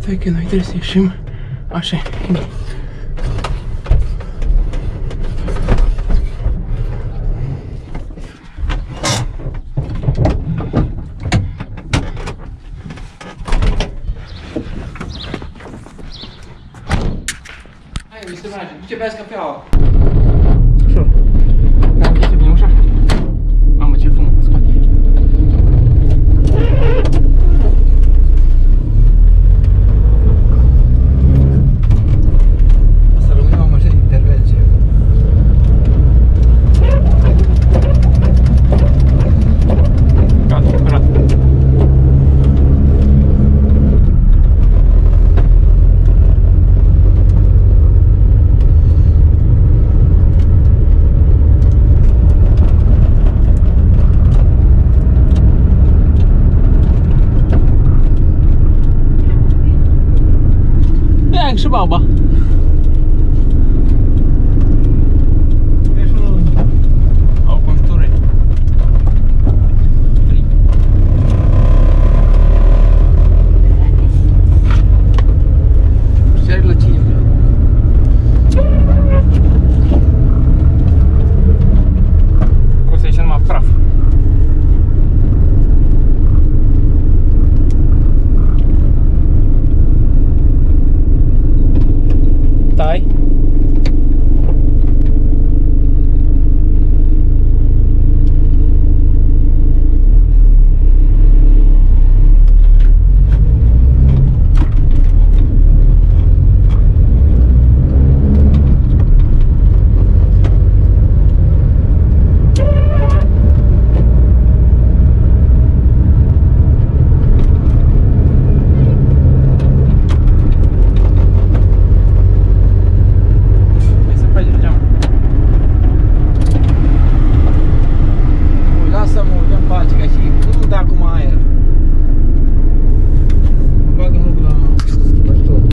Stai că noi trebuie să ieșim. Așa e. Hai, mi se merge. Du-te beați cafeaua. Ușor. Da, este bine ușa. Mamă, ce fum în spate. Asta rămâne o mașină de intervenție. Gata, curat. Și baba.